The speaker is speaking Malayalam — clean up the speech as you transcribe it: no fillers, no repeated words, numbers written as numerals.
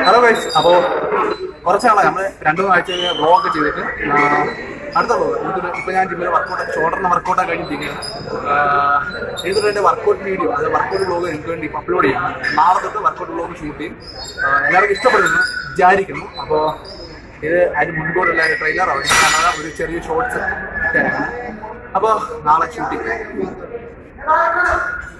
ഹലോ ഗൈസ്, അപ്പോൾ കുറച്ച് നാളായി നമ്മൾ 2-3 ആഴ്ച വ്ളോഗ് ചെയ്തിട്ട് അടുത്ത വ്ളോഗ് ഇപ്പോൾ ഞാൻ ജിമ്മിൽ വർക്കൗട്ട് ഷോൾഡറിന് വർക്കൗട്ടൊക്കെ കഴിഞ്ഞിരിക്കുകയാണ്. ചെയ്തിട്ട് എൻ്റെ വർക്കൗട്ട് വീഡിയോ അത് വർക്കൗട്ട് വ്ളോഗ് എനിക്ക് വേണ്ടി ഇപ്പോൾ അപ്ലോഡ് ചെയ്യണം. നാളെ തൊട്ട് വർക്കൗട്ട് വ്ളോഗ് ഷൂട്ട് ചെയ്യും. എല്ലാവർക്കും ഇഷ്ടപ്പെടുമെന്ന് വിചാരിക്കുന്നു. അപ്പോൾ ഇത് അതിന് മുൻകൂറുള്ള ട്രെയിലറാണ്, ഒരു ചെറിയ ഷോർട്സ് ഇട്ടായിരുന്നു. അപ്പോൾ നാളെ ഷൂട്ട് ചെയ്യും.